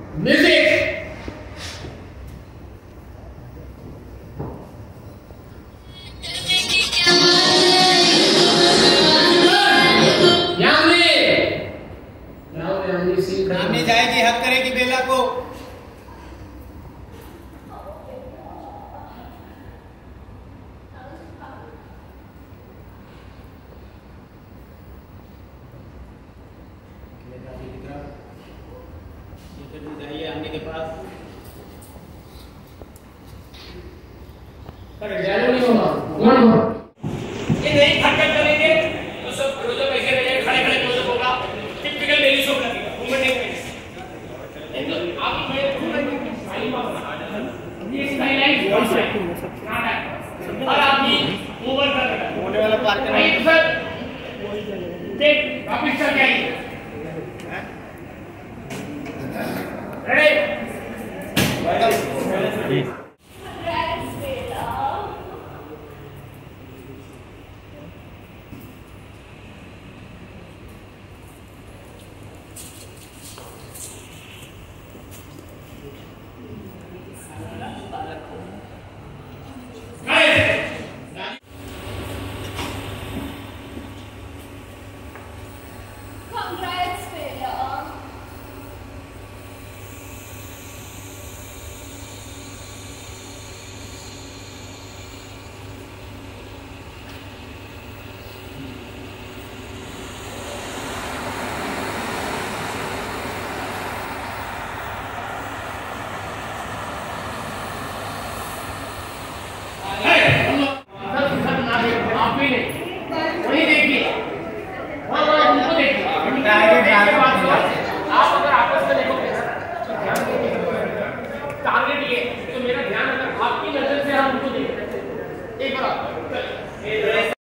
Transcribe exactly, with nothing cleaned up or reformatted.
Music. Yamini जाएगी, हक करेगी बेला को। जाइए यामिनी के पास। नहीं होगा ये नहीं हरकत करेंगे तो सब क्लोजअप ऐसे रहेंगे, खड़े खड़े क्लोजअप होगा, टिपिकल डेली शो लगेगा, मूवमेंट नहीं करेंगे। आप मैं ये स्काईलाइन वॉइस है और आप भी ओवर कर रहे हैं होने वाला पार्क है नहीं तो सर देख वापस चल जाइए। रेडी वही देखिए और उनको देखिए। आप अगर आपस में देखोगे टारगेट ये तो मेरा ध्यान अगर आपकी नजर से हम उनको देख एक बार